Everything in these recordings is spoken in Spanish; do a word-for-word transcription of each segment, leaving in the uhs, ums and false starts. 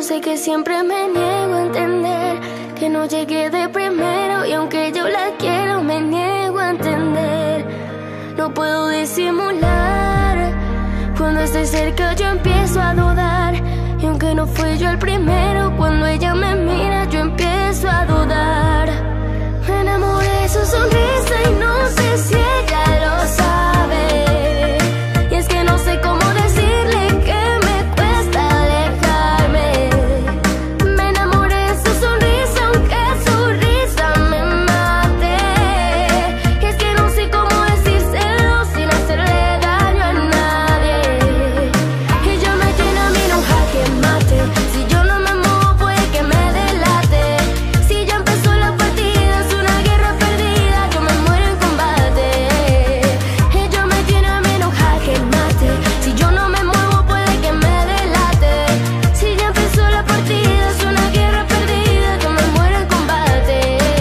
sé que siempre me niego a entender que no llegué de primero, y aunque yo la quiero me niego a entender. No puedo disimular, cuando estoy cerca yo empiezo a dudar, y aunque no fui yo el primero, cuando ella me mira yo empiezo a dudar. Me enamoré de su sonrisa y no sé si ella lo sabe, y es que no sé cómo decirle que me cuesta alejarme. Me enamoré de su sonrisa aunque su risa me mate, y es que no sé cómo decírselo sin hacerle daño a nadie. Ella me tiene a mí en un jaque mate, si yo no me muevo puede que me delate. Si ya empezó la partida es una guerra perdida, yo me muero en combate. Ella me tiene a mí en un jaque mate, si yo no me muevo puede que me delate. Si ya empezó la partida es una guerra perdida, yo me muero en combate.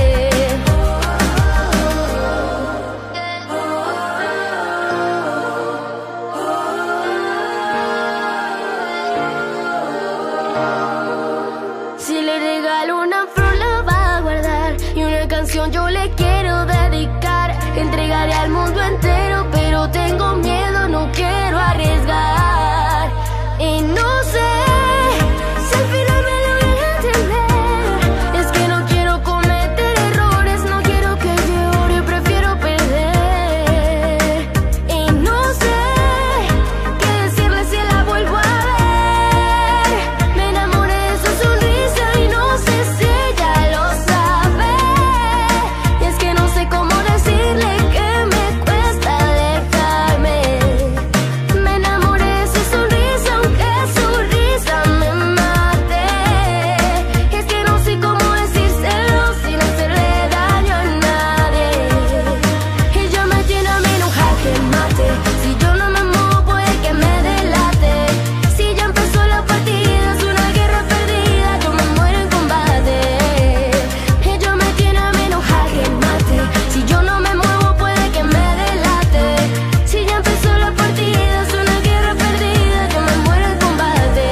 Si le regalo una flor la va a guardar, y una canción yo le quiero dedicar. Entregaré al mundo entero, pero tengo miedo, no quiero arriesgar. Y no sé si al final me logre entender, es que no quiero cometer errores, no quiero que llore, prefiero perder. Y no sé qué decirle si la vuelvo a ver. Me enamoré de su sonrisa y no sé si ella lo sabe, y es que no sé cómo decirle que me cuesta alejarme. Me enamoré de su sonrisa aunque su risa me mate, y es que no sé cómo decírselo sin hacerle daño a nadie. Ella me tiene a mí en un jaque mate, si yo no me muevo puede que me delate. Si ya empezó la partida es una guerra perdida, yo me muero en combate. Ella me tiene a mí en un jaque mate, si yo no me muevo puede que me delate. Si ya empezó la partida es una guerra perdida, yo me muero en combate.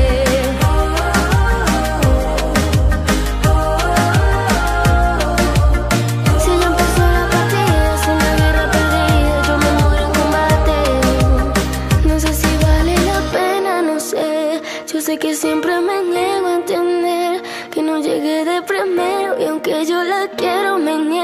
Si ya empezó la partida es una guerra perdida, yo me muero en combate. No sé si vale la pena, no sé. Yo sé que siempre me niego a entender que no llegué de primero, y aunque yo la quiero me niego